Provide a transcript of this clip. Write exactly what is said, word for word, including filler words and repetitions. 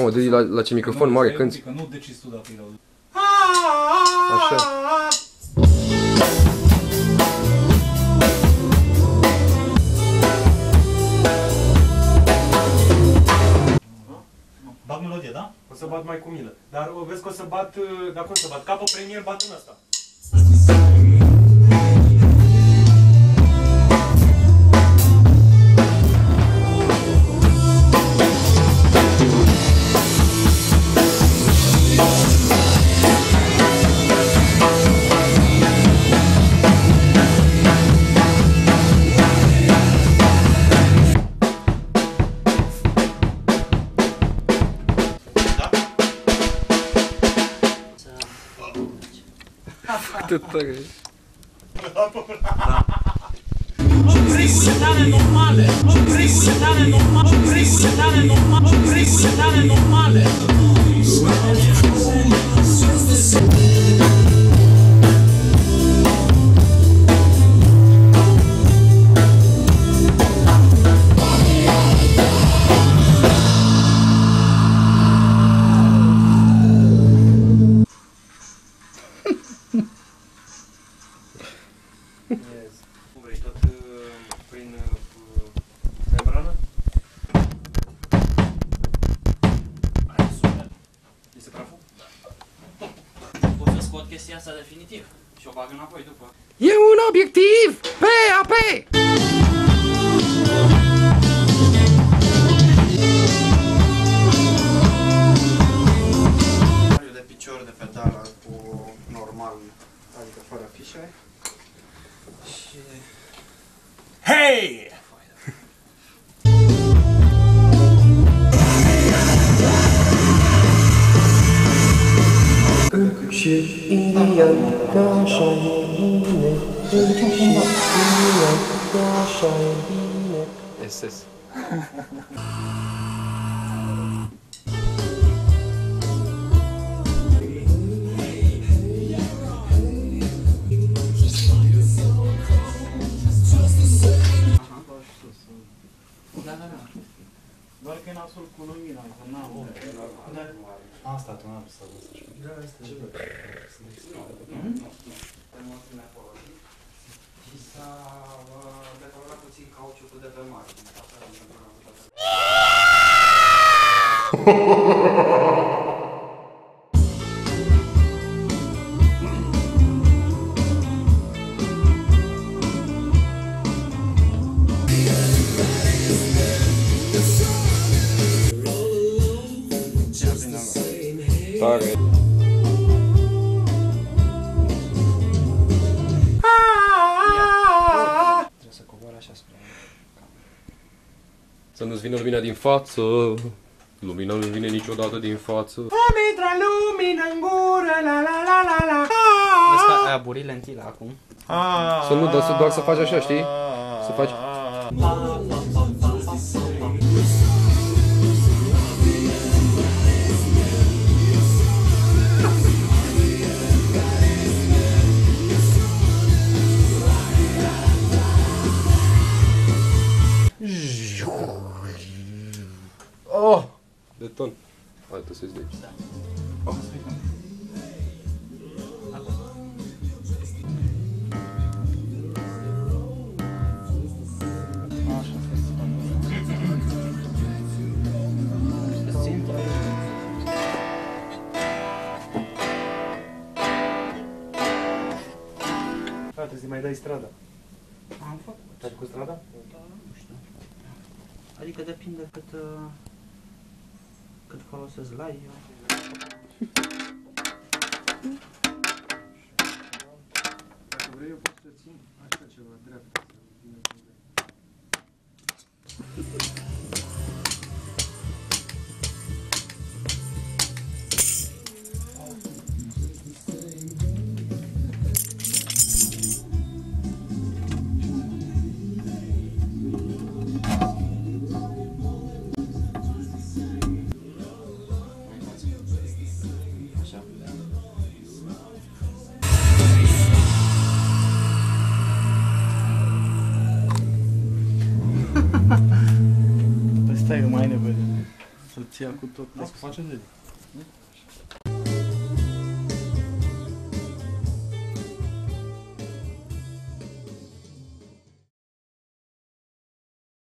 auzi la, la ce microfon mare cânti. Nu decizi tu dacă îi auzi. Așa. Bag melodie, da? O să bat mai cu milă. Dar o vezi că o să bat, dacă o să bat capă premier, bat în ăsta. Atât tare ești. Regulare normale, regulare normale, regulare normale, regulare normale. Cum vrei, tot prin membrană? Hai, super. Este praful? Pot să scot chestia asta definitiv și o bag înapoi după. E un obiectiv! P A P! De picior de pedală cu normal, adică fără fișe. Și... Hei! Și Indian, că așa e bine. Și Indian, că așa e bine. S S. Da, da, da. Doar că e nasul cu lumina, că n-am. Asta tu n-am să văd așa. Da, asta e. Și s-a decolorat puțin cauciucul de pe mare. Tare. Trebuie să cobor așa spre cameră. Să nu-ți vină lumina din față. Lumina nu vine niciodată din față. Îmi intră lumină în gură, la la la la la. Vezi că ai aburit lentila acum? Să nu, doar să, doar să faci așa, știi? Să faci... Oh! De ton. Hai, tu să-ți de aici. Oh. Frate, să-i mai dai strada. Am făcut. Ai cu strada? Da, nu știu. Adică depinde cât, uh, cât folosesc la eu. Dacă vrei, eu pot să țin așa ceva drept. Așa. Și ea cu tot desfacem de